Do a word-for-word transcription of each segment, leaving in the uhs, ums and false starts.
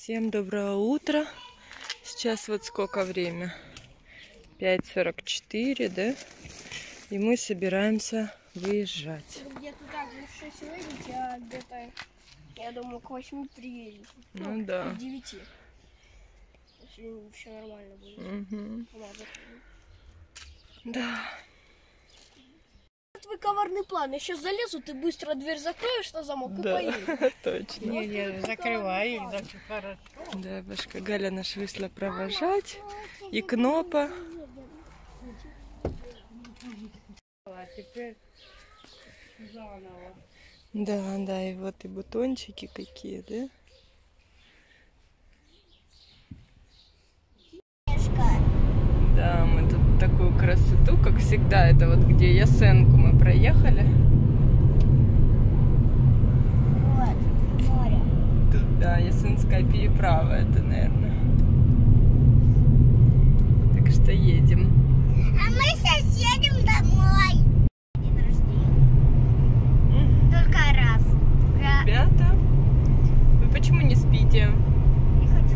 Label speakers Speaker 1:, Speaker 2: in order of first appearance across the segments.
Speaker 1: Всем доброго утра. Сейчас вот сколько время? пять сорок четыре, да? И мы собираемся выезжать.
Speaker 2: Где-то так, ну в шесть выйдете, а где-то, я думаю, к восьми приедете.
Speaker 1: Ну,
Speaker 2: ну
Speaker 1: да.
Speaker 2: К девяти. Если все нормально будет.
Speaker 1: Угу.
Speaker 2: Ладно.
Speaker 1: Да.
Speaker 2: Твой коварный план. Я сейчас залезу, ты быстро дверь закроешь на замок и
Speaker 1: Да,
Speaker 2: поедешь.
Speaker 1: точно.
Speaker 3: Не, не, закрываю, так хорошо.
Speaker 1: Да, башка Галя наш вышла провожать. И Кнопа.
Speaker 3: А теперь заново.
Speaker 1: Да, да, и вот и бутончики какие, да? Да, мы тут такую красоту, как всегда, это вот где Ясенку мы проехали.
Speaker 2: Вот, море.
Speaker 1: Тут, да, Ясенская переправа, это, наверное. Так что едем.
Speaker 2: А мы сейчас едем домой. День рождения. Только раз.
Speaker 1: Ребята, вы почему не спите?
Speaker 2: Не хочу.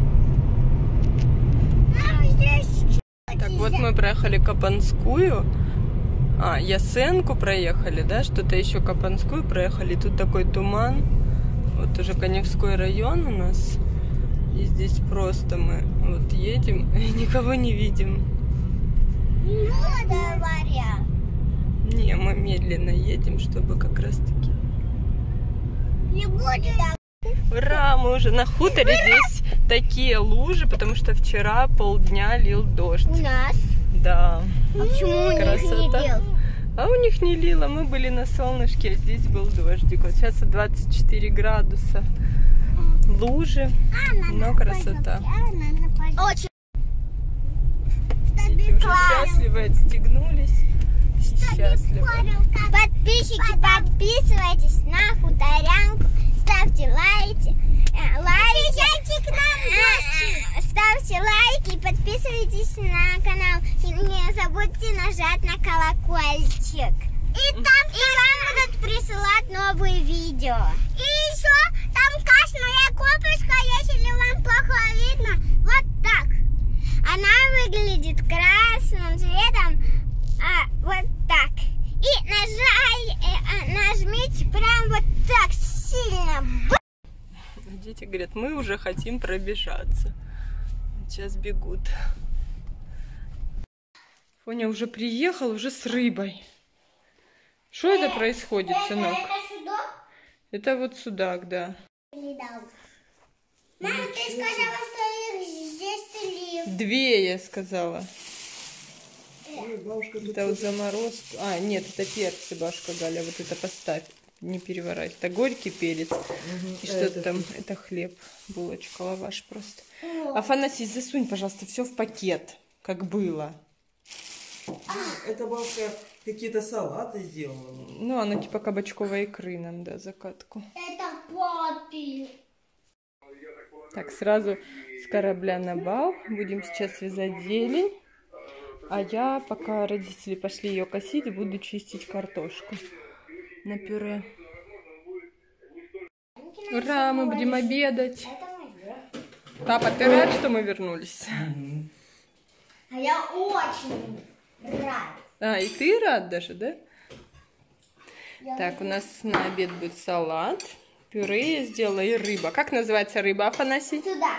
Speaker 2: Нам здесь...
Speaker 1: Так, вот мы проехали Капанскую. А, Ясенку проехали, да? Что-то еще Капанскую проехали. Тут такой туман. Вот уже Каневской район у нас. И здесь просто мы вот едем и никого не видим.
Speaker 2: Ну, говоря.
Speaker 1: Не, мы медленно едем, чтобы как раз таки...
Speaker 2: Не будет.
Speaker 1: Ура! Мы уже на хуторе. Здесь такие лужи, потому что вчера полдня лил дождь.
Speaker 2: У нас.
Speaker 1: Да.
Speaker 2: А почему у них не
Speaker 1: Красота.
Speaker 2: лил?
Speaker 1: А у них не лило, мы были на солнышке, а здесь был дождик. Вот сейчас двадцать четыре градуса. Лужи, но красота.
Speaker 2: Очень.
Speaker 1: Дети уже счастливы, отстегнулись. Счастливы.
Speaker 2: Подписчики, подписывайтесь на Хуторянку, ставьте лайки, э, лайки, э, ставьте лайки, подписывайтесь на канал и не забудьте нажать на колокольчик. И там и вам будут присылать новые видео. И еще там красная кнопочка, если вам плохо видно, вот так. Она выглядит красным цветом. А, вот так. И нажай, э, нажмите прям вот так сильно.
Speaker 1: Дети говорят, мы уже хотим пробежаться. Сейчас бегут. Фоня уже приехал, уже с рыбой. Что это происходит, сынок?
Speaker 2: Это судак?
Speaker 1: Это вот судак, да.
Speaker 2: Мама, ты сказала, что их здесь три.
Speaker 1: Две, я сказала. Это вот заморозку. А, нет, это перцы, бабушка Галя. Вот это поставь. Не переворачивай. Это горький перец. Угу. И что-то там. Это хлеб. Булочка, лаваш просто. Афанасий, засунь, пожалуйста, все в пакет, как было.
Speaker 4: Это бабушка какие-то салаты сделала.
Speaker 1: Ну, оно типа кабачковой икры нам, да, закатку.
Speaker 2: Это папи.
Speaker 1: Так, сразу с корабля на бал. Будем сейчас вязать зелень. А я, пока родители пошли ее косить, буду чистить картошку на пюре. Ура, мы будем обедать. Папа, ты рад, что мы вернулись?
Speaker 2: А я очень рад.
Speaker 1: А, и ты рад даже, да? Так, у нас на обед будет салат, пюре я сделала и рыба. Как называется рыба, Афанасий?
Speaker 2: Сюда.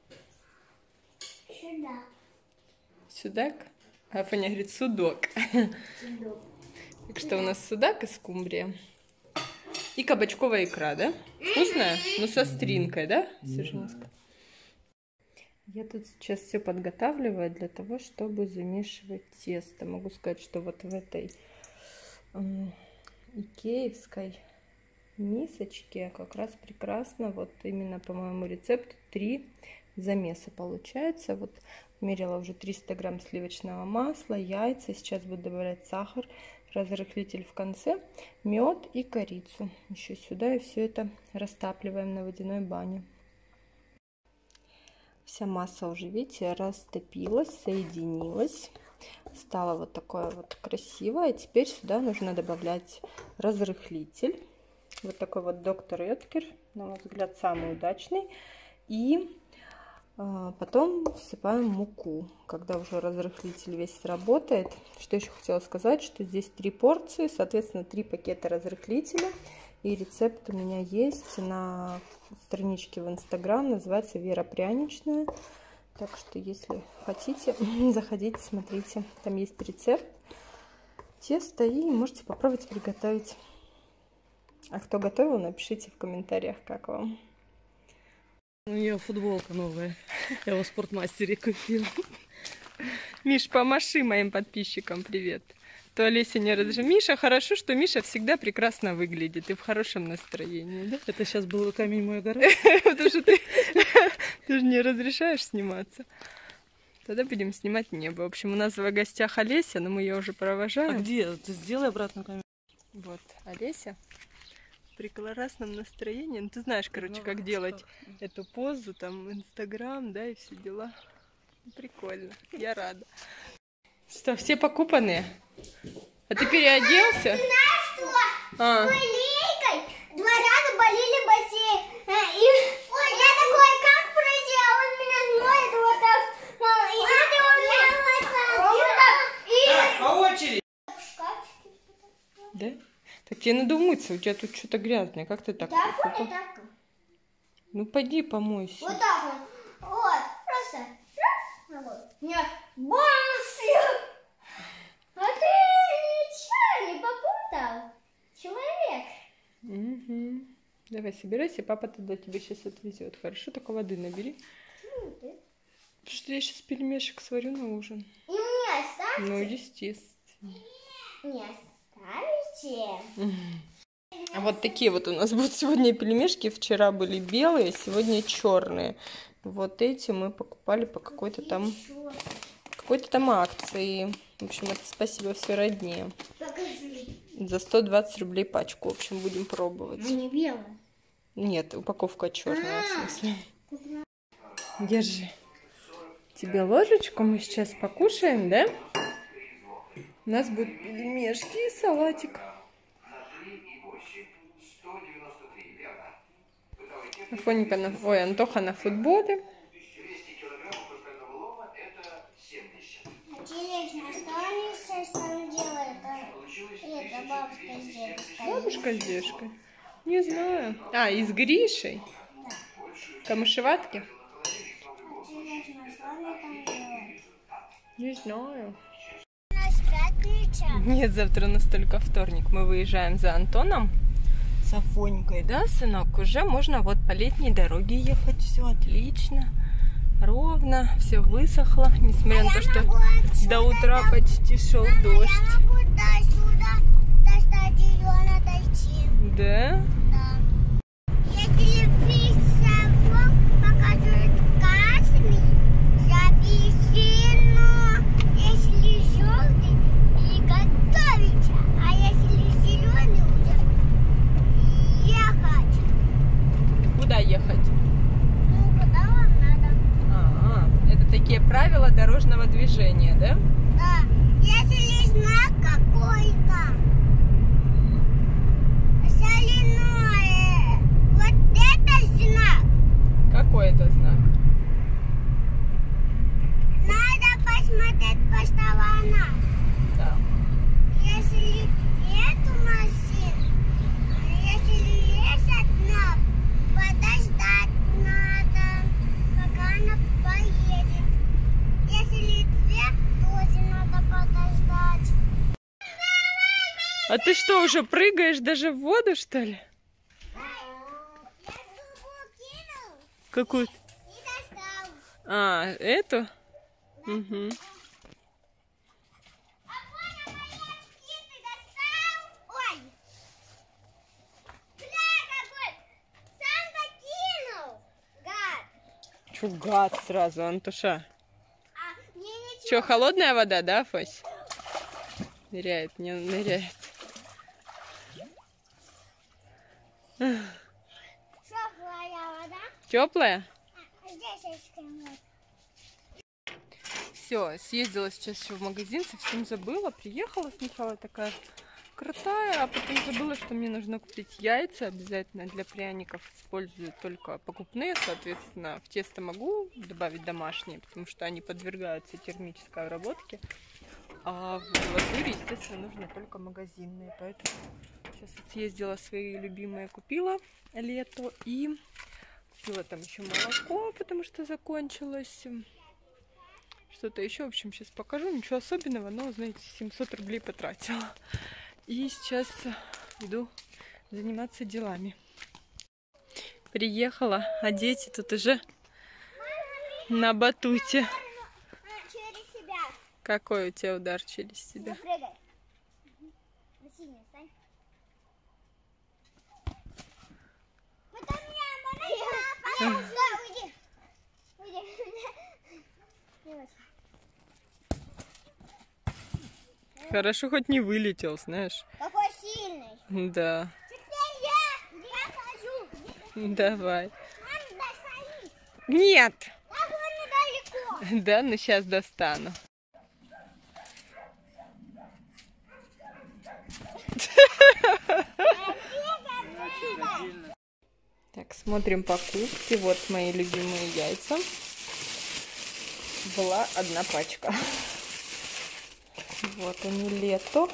Speaker 2: Сюда.
Speaker 1: Судак? Афаня говорит, судок.
Speaker 2: Судок.
Speaker 1: Так что у нас судак и скумбрия. И кабачковая икра, да? Вкусная? Ну, со стринкой, да, Сержинска? Я тут сейчас все подготавливаю для того, чтобы замешивать тесто. Могу сказать, что вот в этой э, икеевской мисочке как раз прекрасно, вот именно по моему рецепту, три замеса получается. Вот мерила уже триста грамм сливочного масла, яйца. Сейчас буду добавлять сахар, разрыхлитель в конце, мед и корицу. Еще сюда и все это растапливаем на водяной бане. Вся масса уже, видите, растопилась, соединилась. Стало вот такое вот красивое. Теперь сюда нужно добавлять разрыхлитель. Вот такой вот доктор Эткер, на мой взгляд, самый удачный. И а, потом всыпаем муку, когда уже разрыхлитель весь сработает. Что еще хотела сказать, что здесь три порции, соответственно, три пакета разрыхлителя. И рецепт у меня есть на страничке в Инстаграм, называется Вера Пряничная. Так что, если хотите, заходите, смотрите. Там есть рецепт теста, и можете попробовать приготовить. А кто готовил, напишите в комментариях, как вам.
Speaker 3: У нее футболка новая. Я его в спортмастере купила.
Speaker 1: Миш, помаши моим подписчикам привет. То Олеся не разрешила. Миша, хорошо, что Миша всегда прекрасно выглядит и в хорошем настроении, да?
Speaker 3: Это сейчас был камень мой огород.
Speaker 1: Потому что ты же не разрешаешь сниматься. Тогда будем снимать небо. В общем, у нас в гостях Олеся, но мы ее уже провожаем.
Speaker 3: А где? Ты сделай обратно камень.
Speaker 1: Вот, Олеся в прекрасном настроении. Ну, ты знаешь, короче,
Speaker 3: Ну,
Speaker 1: как делать эту позу, там, Инстаграм, да, и все дела. Прикольно, я рада. Что, все покупанные? А ты переоделся?
Speaker 2: Знаешь что?
Speaker 1: А.
Speaker 2: С Лейкой два раза болели бассейн. Э, И я такой, как пройти? А он меня ноет вот так. А, И это он меня вот так. И
Speaker 4: Так, по очереди.
Speaker 2: в шкафчике что-то.
Speaker 1: Да? Так тебе надо умыться, у тебя тут что-то грязное. Как ты так?
Speaker 2: Да,
Speaker 1: покупал?
Speaker 2: вот так.
Speaker 1: Ну, пойди помойся.
Speaker 2: Вот так вот. Вот, просто раз. Вот. Не, бамс! А ты ничего не попутал? Человек.
Speaker 1: Угу. Давай, собирайся, папа тогда тебе сейчас отвезет. Хорошо, только воды набери.
Speaker 2: Ну, ты.
Speaker 1: Потому что я сейчас пельмешек сварю на ужин.
Speaker 2: И мне оставьте.
Speaker 1: Ну, естественно.
Speaker 2: Не оставите.
Speaker 1: А вот такие вот у нас будут сегодня пельмешки. Вчера были белые, сегодня черные. Вот эти мы покупали по какой-то там какой-то там акции. В общем, это спасибо все родне.
Speaker 2: Покажи.
Speaker 1: За сто двадцать рублей пачку. В общем, будем пробовать.
Speaker 2: Не белая.
Speaker 1: Нет, упаковка черная, в смысле. Держи. Тебе ложечку мы сейчас покушаем, да? У нас будут пельмешки и салатик. Афонька на... Ой, Антоха на футболе.
Speaker 2: Интересно, что они сейчас там делают? Это бабушка с дедушкой.
Speaker 1: Бабушка с дедушкой? Не знаю. А, и с Гришей? Камышеватки?
Speaker 2: Интересно, что они там делают?
Speaker 1: Не знаю.
Speaker 2: У нас пятница.
Speaker 1: Нет, завтра у нас только вторник. Мы выезжаем за Антоном с Афонькой, да, сынок? Уже можно вот по летней дороге ехать. Все отлично, ровно, все высохло. Несмотря на то, что до утра почти шел дождь.
Speaker 2: Я могу до сюда, до стадиона дойти.
Speaker 1: Да?
Speaker 2: Да. Если фисовок показывает красный, записину. Если желтый, приготовить. А если зеленый, уже ехать.
Speaker 1: Куда ехать?
Speaker 2: Ну, куда вам надо?
Speaker 1: А, это такие правила дорожного движения, да?
Speaker 2: Да. Если знак какой-то. Соленое. Вот это знак.
Speaker 1: Какой это знак?
Speaker 2: Надо посмотреть постоянно.
Speaker 1: Да.
Speaker 2: Если эту машину, если есть одна, подождать надо, пока она поедет. Если две, тоже надо подождать.
Speaker 1: А ты что, уже прыгаешь даже в воду, что ли?
Speaker 2: Я трубу кинул
Speaker 1: Какую?
Speaker 2: и достал.
Speaker 1: А, эту? Угу.
Speaker 2: А понял, мои очки ты достал? Ой. Бля, какой! Сам-то кинул, гад.
Speaker 1: Чё, гад сразу, Антоша?
Speaker 2: А мне ничего.
Speaker 1: Че, холодная вода, да, Фась? Ныряет, не ныряет.
Speaker 2: Теплая вода.
Speaker 1: Теплая?
Speaker 2: А здесь есть камень.
Speaker 1: Все, съездила сейчас еще в магазин, совсем забыла. Приехала сначала такая, крутая, а потом забыла, что мне нужно купить яйца обязательно для пряников. Использую только покупные, соответственно, в тесто могу добавить домашние, потому что они подвергаются термической обработке. А в глазури, естественно, нужно только магазинные. Поэтому сейчас съездила свои любимые, купила лето и купила там еще молоко, потому что закончилось. Что-то еще, в общем, сейчас покажу. Ничего особенного, но, знаете, семьсот рублей потратила. И сейчас иду заниматься делами. Приехала, а дети тут уже на батуте.
Speaker 2: Через себя.
Speaker 1: Какой у тебя удар через себя?
Speaker 2: Прыгай. На синюю встань. Потом меня пожалуйста, уйди. Уйди.
Speaker 1: Хорошо, хоть не вылетел, знаешь.
Speaker 2: Какой сильный.
Speaker 1: Да.
Speaker 2: Теперь я, я хожу.
Speaker 1: Давай.
Speaker 2: Мам, достань.
Speaker 1: Нет.
Speaker 2: Так вон недалеко.
Speaker 1: Да, ну сейчас достану. Так, смотрим покупки. Вот мои любимые яйца. Была одна пачка. Вот они, лето.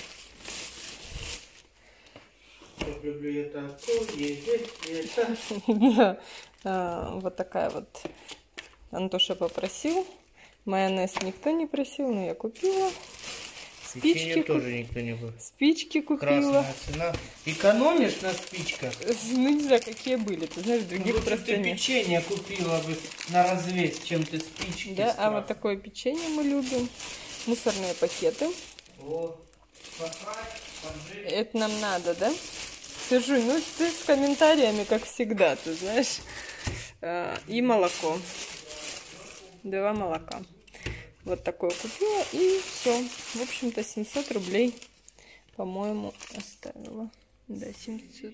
Speaker 1: Вот такая вот. Антоша попросил. Майонез никто не просил, но я купила. Спички
Speaker 4: тоже никто не был.
Speaker 1: Спички купила.
Speaker 4: Красная цена. Экономишь на спичках?
Speaker 1: Ну не знаю, какие были. Ты знаешь, других
Speaker 4: Ну,
Speaker 1: просто
Speaker 4: ты
Speaker 1: нет.
Speaker 4: печенье купила бы на развес, чем ты спички.
Speaker 1: Да,
Speaker 4: страх.
Speaker 1: а вот такое печенье мы любим. Мусорные пакеты.
Speaker 4: О, пахать, поджечь.
Speaker 1: Это нам надо, да? Сержу, ну ты с комментариями, как всегда, ты знаешь. А, и молоко. Два молока. Вот такое купила, и все. В общем-то, семьсот рублей, по-моему, оставила. Да, семьсот.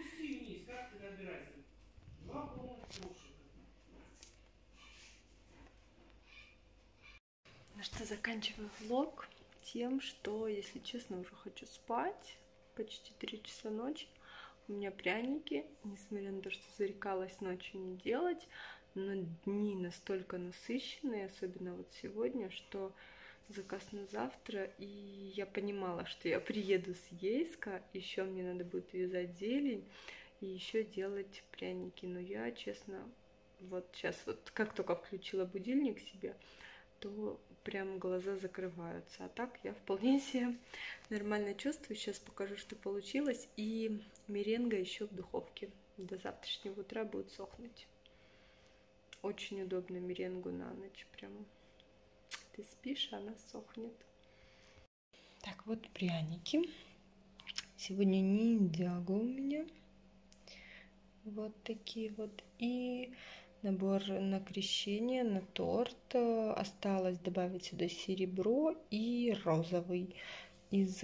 Speaker 1: Ну что, заканчиваю влог тем, что, если честно, уже хочу спать. Почти три часа ночи. У меня пряники, несмотря на то, что зарекалась ночью не делать, но дни настолько насыщенные, особенно вот сегодня, что заказ на завтра, и я понимала, что я приеду с Ейска, еще мне надо будет вязать зелень и еще делать пряники. Но я, честно, вот сейчас вот как только включила будильник себе, то прям глаза закрываются. А так я вполне себе нормально чувствую. Сейчас покажу, что получилось. И меренга еще в духовке. До завтрашнего утра будет сохнуть. Очень удобно меренгу на ночь. Прям ты спишь, а она сохнет. Так, вот пряники. Сегодня ниндзяго у меня. Вот такие вот. И набор на крещение, на торт. Осталось добавить сюда серебро и розовый из...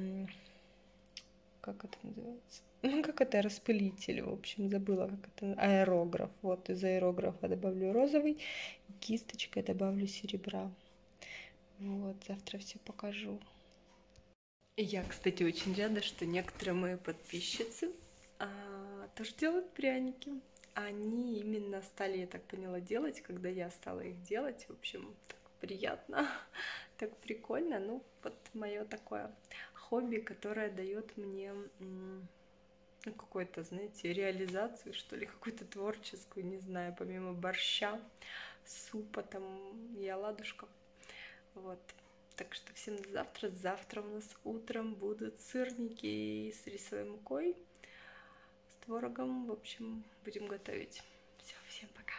Speaker 1: Как это называется? Ну, как это, распылитель, в общем, забыла, как это, аэрограф. Вот, из аэрографа добавлю розовый, кисточкой добавлю серебра. Вот, завтра все покажу. Я, кстати, очень рада, что некоторые мои подписчицы а, тоже делают пряники. Они именно стали, я так поняла, делать, когда я стала их делать. В общем, так приятно, так прикольно. Ну, вот мое такое хобби, которое дает мне... Ну, какой-то, знаете, реализацию, что ли, какую-то творческую, не знаю, помимо борща, супа там и оладушков. Вот. Так что всем до завтра. Завтра у нас утром будут сырники с рисовой мукой, с творогом. В общем, будем готовить. Все, всем пока.